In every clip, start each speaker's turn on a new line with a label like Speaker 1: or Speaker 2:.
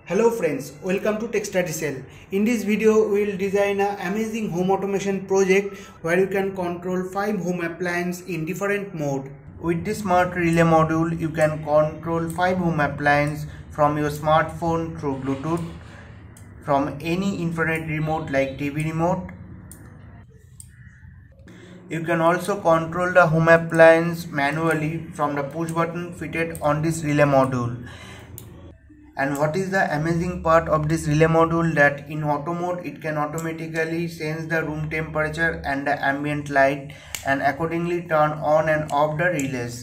Speaker 1: Hello friends, welcome to TechStudyCell. In this video, we will design an amazing home automation project where you can control 5 home appliances in different modes. With this smart relay module, you can control 5 home appliances from your smartphone through Bluetooth, from any infrared remote like TV remote. You can also control the home appliance manually from the push button fitted on this relay module. And what is the amazing part of this relay module, that in auto mode it can automatically sense the room temperature and the ambient light and accordingly turn on and off the relays.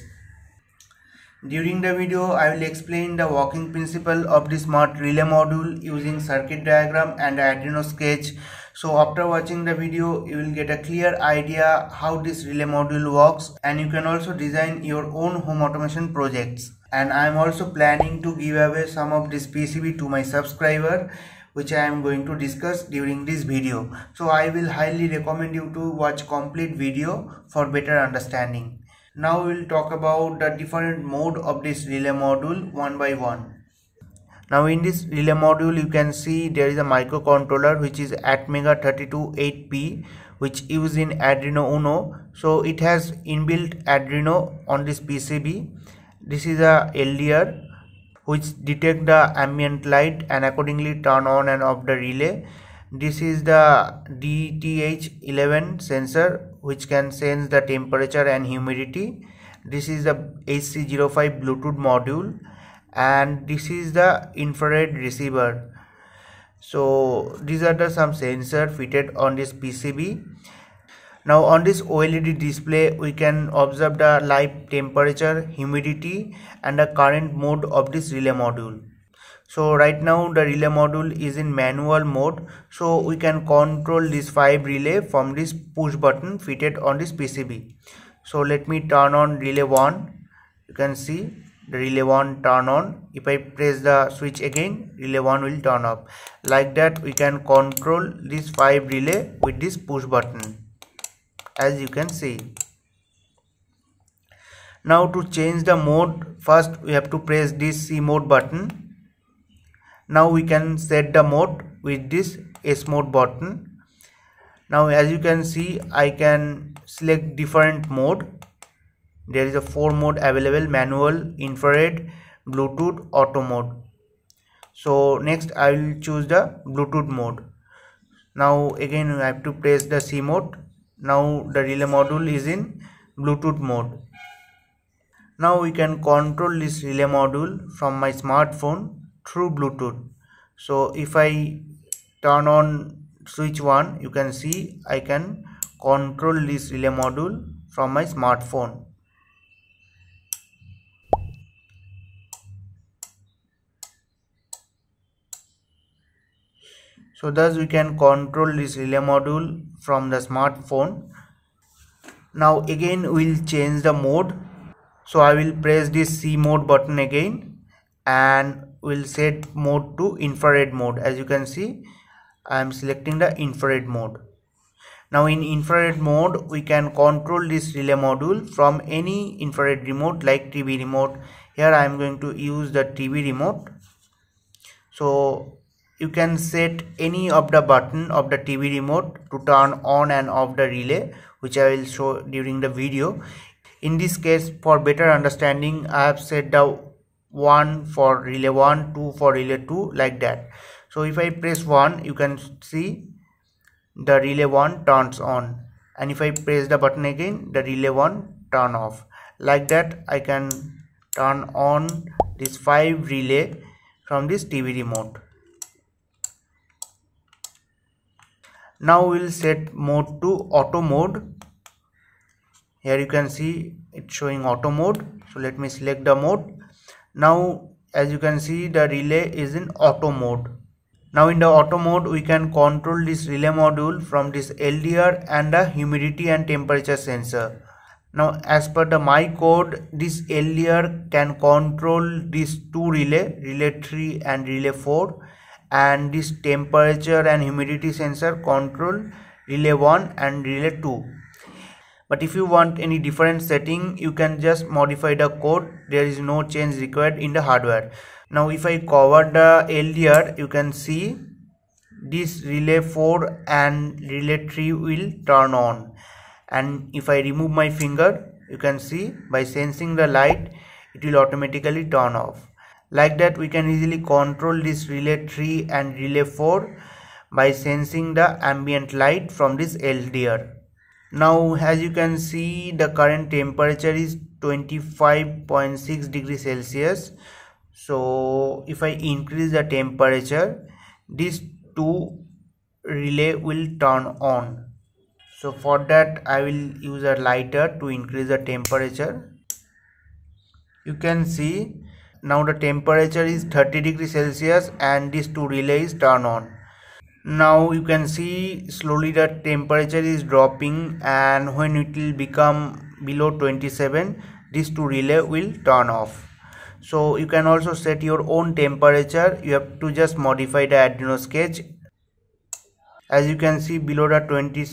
Speaker 1: During the video I will explain the working principle of the smart relay module using circuit diagram and Arduino sketch. So after watching the video you will get a clear idea how this relay module works, and you can also design your own home automation projects. And I am also planning to give away some of this PCB to my subscriber, which I am going to discuss during this video. So I will highly recommend you to watch complete video for better understanding. Now we will talk about the different mode of this relay module one by one. Now in this relay module you can see there is a microcontroller which is Atmega328P, which used in Arduino Uno. So it has inbuilt Arduino on this PCB. This is a LDR which detect the ambient light and accordingly turn on and off the relay. This is the DTH11 sensor which can sense the temperature and humidity. This is the HC05 Bluetooth module, and this is the infrared receiver. So these are some sensors fitted on this PCB. Now on this OLED display we can observe the live temperature, humidity and the current mode of this relay module. So right now the relay module is in manual mode, so we can control this 5 relay from this push button fitted on this PCB. So let me turn on relay 1. You can see the relay 1 turn on. If I press the switch again, relay 1 will turn off. Like that we can control this 5 relay with this push button, as you can see. Now to change the mode, first we have to press this C mode button. Now we can set the mode with this S mode button. Now as you can see, I can select different mode. There is a 4 mode available: manual, infrared, Bluetooth, auto mode. So next I will choose the Bluetooth mode. Now again I have to press the C mode. Now the relay module is in Bluetooth mode. Now we can control this relay module from my smartphone through Bluetooth. So if I turn on switch 1, you can see I can control this relay module from my smartphone. So thus we can control this relay module from the smartphone. Now again we'll change the mode. So I will press this C mode button again and we'll set mode to infrared mode. As you can see, I am selecting the infrared mode. Now in infrared mode we can control this relay module from any infrared remote like TV remote. Here I am going to use the TV remote. So you can set any of the button of the TV remote to turn on and off the relay, which I will show during the video. In this case, for better understanding, I have set the 1 for relay 1, 2 for relay 2, like that. So if I press 1, you can see the relay 1 turns on, and if I press the button again, the relay 1 turn off. Like that I can turn on this 5 relay from this TV remote. Now we will set mode to auto mode. Here you can see it's showing auto mode. So let me select the mode. Now as you can see the relay is in auto mode. Now in the auto mode we can control this relay module from this LDR and the humidity and temperature sensor. Now as per my code, this LDR can control these 2 relay, relay 3 and relay 4, and this temperature and humidity sensor control relay 1 and relay 2. But if you want any different setting, you can just modify the code. There is no change required in the hardware. Now if I cover the LDR, you can see this relay 4 and relay 3 will turn on, and if I remove my finger, you can see by sensing the light it will automatically turn off. Like that we can easily control this relay 3 and relay 4 by sensing the ambient light from this LDR. Now as you can see, the current temperature is 25.6 degrees Celsius. So if I increase the temperature, these two relay will turn on. So for that I will use a lighter to increase the temperature. You can see now the temperature is 30 degrees Celsius and these two relays turn on. Now you can see slowly the temperature is dropping, and when it will become below 27, these two relay will turn off. So you can also set your own temperature. You have to just modify the Arduino sketch. As you can see, below the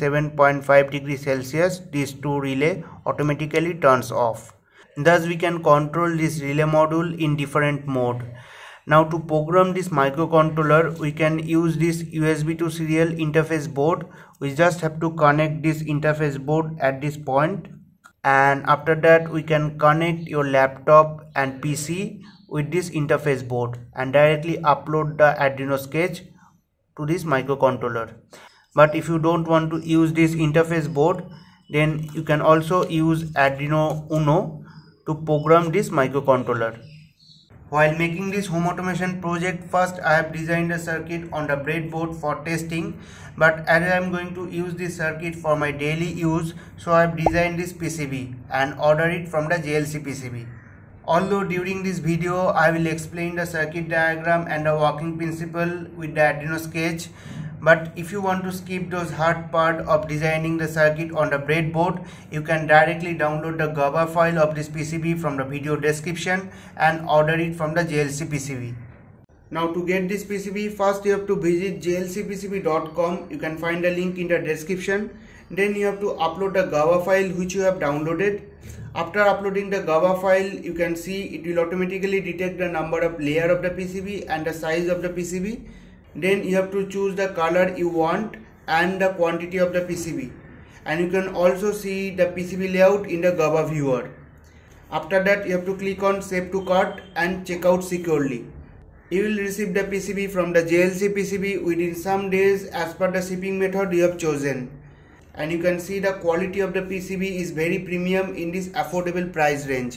Speaker 1: 27.5 degrees Celsius, these two relay automatically turns off. Thus we can control this relay module in different mode. Now to program this microcontroller, we can use this USB to serial interface board. We just have to connect this interface board at this point, and after that we can connect your laptop and PC with this interface board and directly upload the Arduino sketch to this microcontroller. But if you don't want to use this interface board, then you can also use Arduino Uno to program this microcontroller. While making this home automation project, first I have designed a circuit on the breadboard for testing, but as I am going to use this circuit for my daily use, so I have designed this PCB and ordered it from the JLC PCB. Although during this video I will explain the circuit diagram and the working principle with the Arduino sketch, but if you want to skip those hard part of designing the circuit on the breadboard, you can directly download the GABA file of this PCB from the video description and order it from the JLC PCB. Now to get this PCB, first you have to visit jlcpcb.com. You can find the link in the description. Then you have to upload the GABA file which you have downloaded. After uploading the GABA file, you can see it will automatically detect the number of layer of the PCB and the size of the PCB. Then you have to choose the color you want and the quantity of the PCB, and you can also see the PCB layout in the GABA viewer. After that you have to click on save to cart and check out securely. You will receive the PCB from the JLC PCB within some days as per the shipping method you have chosen. And you can see the quality of the PCB is very premium in this affordable price range.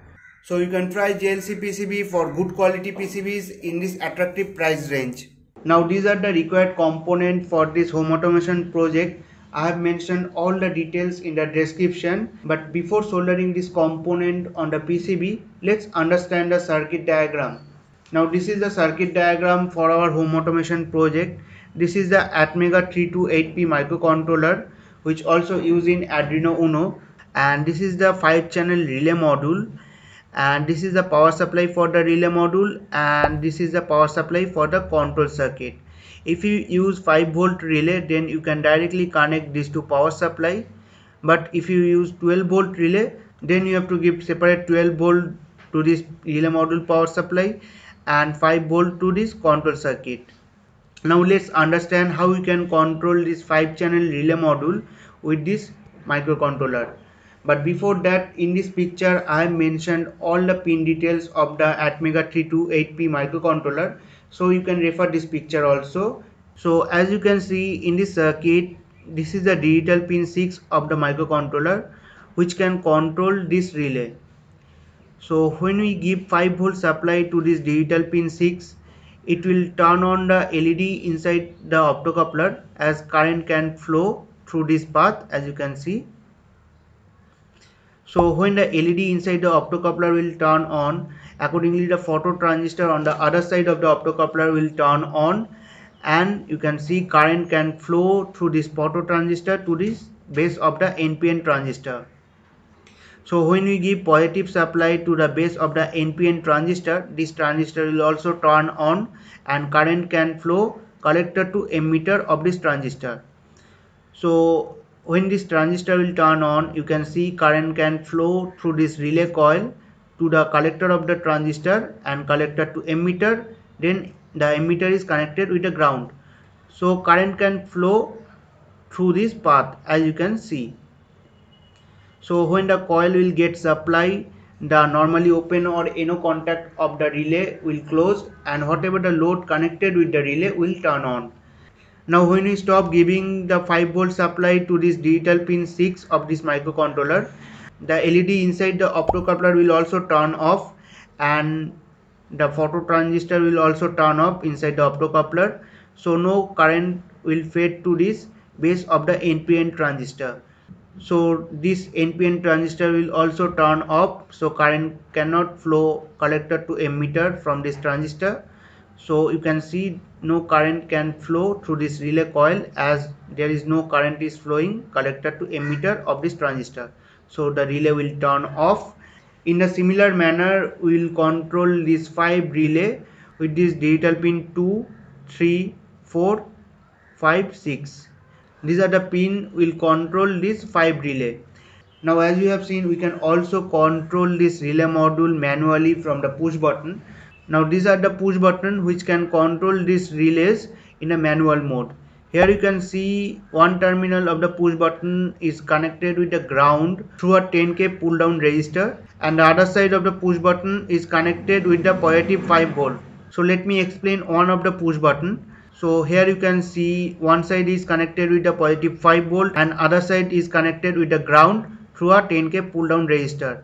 Speaker 1: So you can try JLC PCB for good quality PCBs in this attractive price range. Now these are the required components for this home automation project. I have mentioned all the details in the description, but before soldering this component on the PCB, let's understand the circuit diagram. Now this is the circuit diagram for our home automation project. This is the Atmega 328P microcontroller, which also used in Arduino Uno, and this is the 5-channel relay module, and this is the power supply for the relay module, and this is the power supply for the control circuit. If you use 5-volt relay, then you can directly connect this to power supply, but if you use 12-volt relay, then you have to give separate 12-volt to this relay module power supply and 5-volt to this control circuit. Now let's understand how we can control this 5-channel relay module with this microcontroller. But before that, in this picture I have mentioned all the pin details of the Atmega 328P microcontroller, so you can refer this picture also. So as you can see in this circuit, this is the digital pin 6 of the microcontroller, which can control this relay. So when we give 5-volt supply to this digital pin 6, it will turn on the LED inside the optocoupler as current can flow through this path, as you can see. So when the LED inside the optocoupler will turn on, accordingly the phototransistor on the other side of the optocoupler will turn on, and you can see current can flow through this phototransistor to this base of the NPN transistor. So when we give positive supply to the base of the NPN transistor, this transistor will also turn on and current can flow collector to emitter of this transistor. So when this transistor will turn on, you can see current can flow through this relay coil to the collector of the transistor and collector to emitter. Then the emitter is connected with the ground, so current can flow through this path, as you can see. So when the coil will get supply, the normally open or NO contact of the relay will close, and whatever the load connected with the relay will turn on. Now when we stop giving the 5 volt supply to this digital pin 6 of this microcontroller, the LED inside the optocoupler will also turn off, and the photo transistor will also turn off inside the optocoupler, so no current will fade to this base of the NPN transistor. So this NPN transistor will also turn off, so current cannot flow collector to emitter from this transistor. So you can see no current can flow through this relay coil, as there is no current is flowing collector to emitter of this transistor, so the relay will turn off. In a similar manner, we will control this 5 relay with this digital pin 2, 3, 4, 5, 6. These are the pin will control this 5 relay. Now as you have seen, we can also control this relay module manually from the push button. Now these are the push button which can control these relays in a manual mode. Here you can see one terminal of the push button is connected with the ground through a 10K pull down resistor, and the other side of the push button is connected with the positive 5 volt. So let me explain one of the push button. So here you can see one side is connected with the positive 5 volt and other side is connected with the ground through a 10K pull down resistor,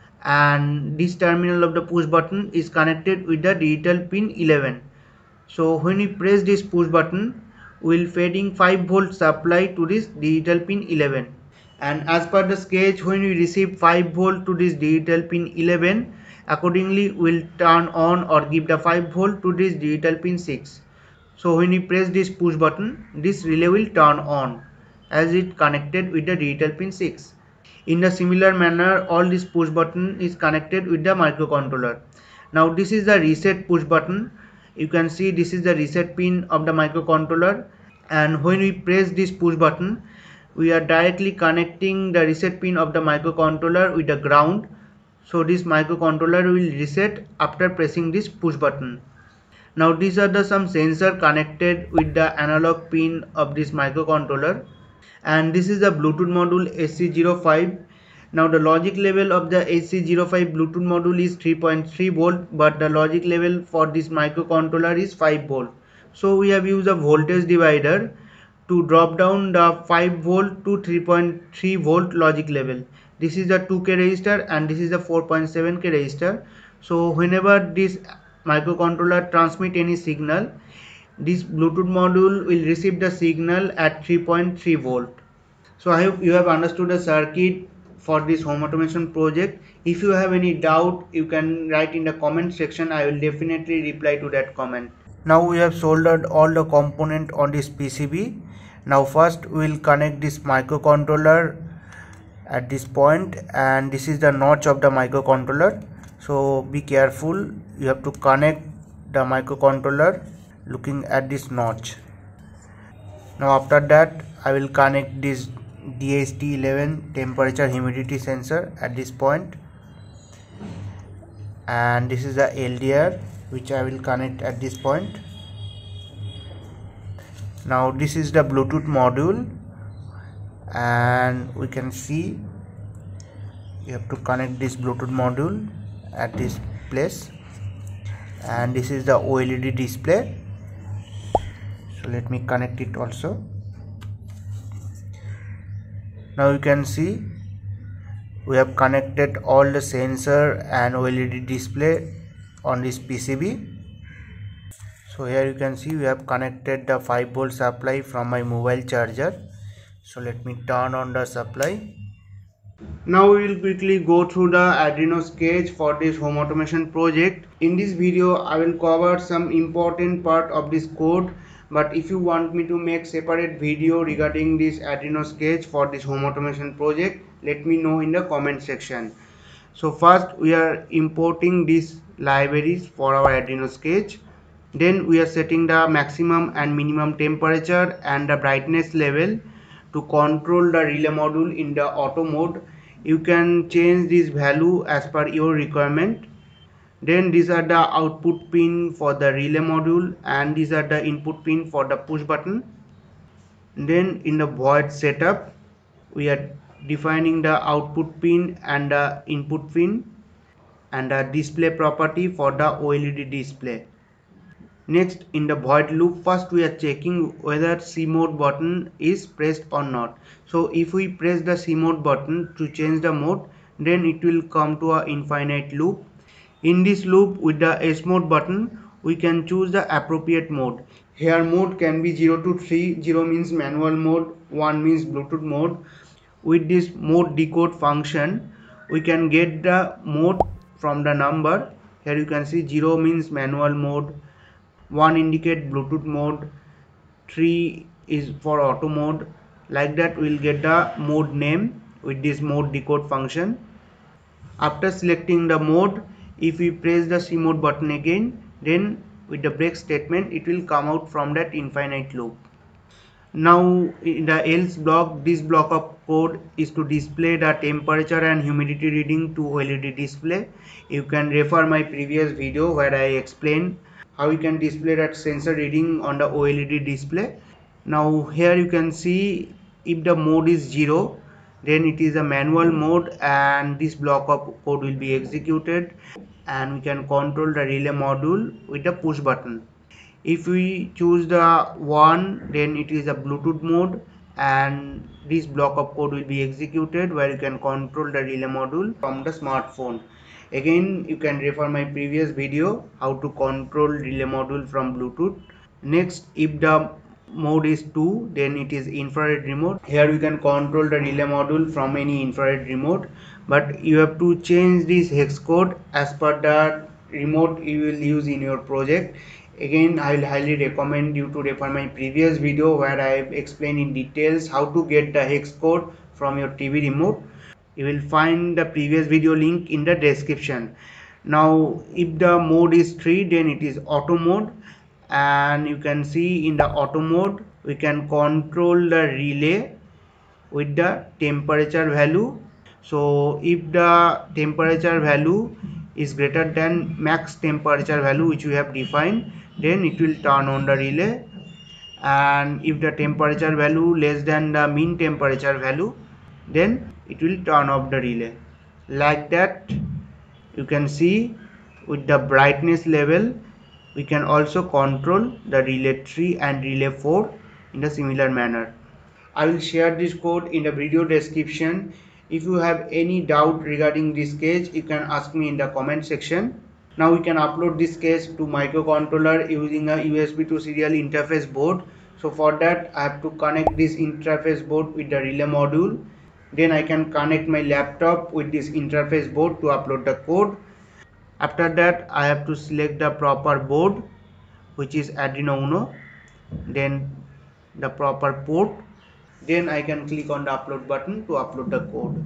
Speaker 1: and this terminal of the push button is connected with the digital pin 11. So when we press this push button, we will feeding 5 volt supply to this digital pin 11, and as per the sketch, when we receive 5 volt to this digital pin 11, accordingly we will turn on or give the 5 volt to this digital pin 6. So when we press this push button, this relay will turn on as it connected with the digital pin 6. In a similar manner, all this push button is connected with the microcontroller. Now this is the reset push button. You can see this is the reset pin of the microcontroller, and when we press this push button, we are directly connecting the reset pin of the microcontroller with the ground. So this microcontroller will reset after pressing this push button. Now these are the some sensor connected with the analog pin of this microcontroller, and this is the Bluetooth module SC05. Now the logic level of the SC05 Bluetooth module is 3.3 volt, but the logic level for this microcontroller is 5 volt. So we have used a voltage divider to drop down the 5 volt to 3.3 volt logic level. This is the 2K resistor and this is the 4.7K resistor. So whenever this microcontroller transmit any signal, this Bluetooth module will receive the signal at 3.3 volt. So I hope you have understood the circuit for this home automation project. If you have any doubt, you can write in the comment section. I will definitely reply to that comment. Now we have soldered all the component on this PCB. Now first we will connect this microcontroller at this point, and this is the notch of the microcontroller. So be careful, you have to connect the microcontroller looking at this notch. Now after that, I will connect this DHT11 temperature humidity sensor at this point, and this is the LDR which I will connect at this point. Now this is the Bluetooth module, and we can see you have to connect this Bluetooth module at this place, and this is the OLED display. So let me connect it also. Now you can see we have connected all the sensor and OLED display on this PCB. So here you can see we have connected the 5 volt supply from my mobile charger. So let me turn on the supply. Now we will quickly go through the Arduino sketch for this home automation project. In this video I will cover some important part of this code, but if you want me to make separate video regarding this Arduino sketch for this home automation project, let me know in the comment section. So first we are importing these libraries for our Arduino sketch. Then we are setting the maximum and minimum temperature and the brightness level to control the relay module in the auto mode. You can change this value as per your requirement. Then these are the output pin for the relay module, and these are the input pin for the push button. Then in the void setup, we are defining the output pin and the input pin and the display property for the OLED display. Next, in the void loop, first we are checking whether C mode button is pressed or not. So if we press the C mode button to change the mode, then it will come to a infinite loop. In this loop, with the S mode button, we can choose the appropriate mode. Here mode can be 0 to 3. 0 means manual mode, 1 means Bluetooth mode. With this mode decode function, we can get the mode from the number. Here you can see 0 means manual mode, 1 indicate Bluetooth mode, 3 is for auto mode. Like that we'll get the mode name with this mode decode function. After selecting the mode, if we press the C mode button again, then with the break statement it will come out from that infinite loop. Now in the else block, this block of code is to display the temperature and humidity reading to OLED display. You can refer my previous video where I explained how you can display that sensor reading on the OLED display. Now here you can see if the mode is 0, then it is a manual mode and this block of code will be executed, and we can control the relay module with the push button. If we choose the 1, then it is a Bluetooth mode and this block of code will be executed where you can control the relay module from the smartphone. Again, you can refer my previous video how to control relay module from Bluetooth. Next, if the mode is 2, then it is infrared remote. Here you can control the relay module from any infrared remote, but you have to change this hex code as per the remote you will use in your project. Again, I will highly recommend you to refer my previous video where I have explained in details how to get the hex code from your TV remote. You will find the previous video link in the description. Now if the mode is 3, then it is auto mode, and you can see in the auto mode we can control the relay with the temperature value. So if the temperature value is greater than max temperature value which we have defined, then it will turn on the relay, and if the temperature value less than the mean temperature value, then it will turn off the relay. Like that, you can see with the brightness level we can also control the relay 3 and relay 4 in a similar manner. I will share this code in the video description. If you have any doubt regarding this case, you can ask me in the comment section. Now we can upload this case to microcontroller using a USB to serial interface board. So for that I have to connect this interface board with the relay module. Then I can connect my laptop with this interface board to upload the code. After that I have to select the proper board, which is Arduino Uno, then the proper port. Then I can click on the upload button to upload the code.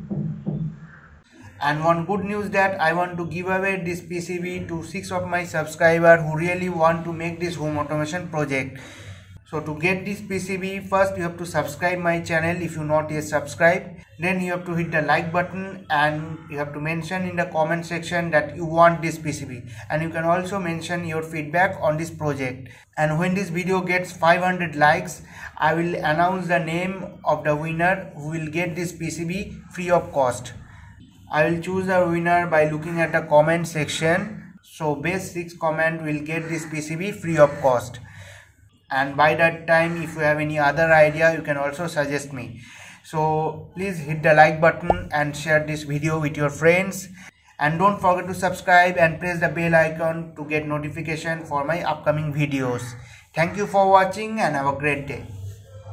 Speaker 1: And one good news that I want to give away this PCB to 6 of my subscribers who really want to make this home automation project. So to get this PCB, first you have to subscribe my channel if you not yet subscribed. Then you have to hit the like button and you have to mention in the comment section that you want this PCB, and you can also mention your feedback on this project. And when this video gets 500 likes, I will announce the name of the winner who will get this PCB free of cost. I will choose the winner by looking at the comment section. So best 6 comment will get this PCB free of cost. And by that time, if you have any other idea, you can also suggest me. So please hit the like button and share this video with your friends. And don't forget to subscribe and press the bell icon to get notification for my upcoming videos. Thank you for watching and have a great day.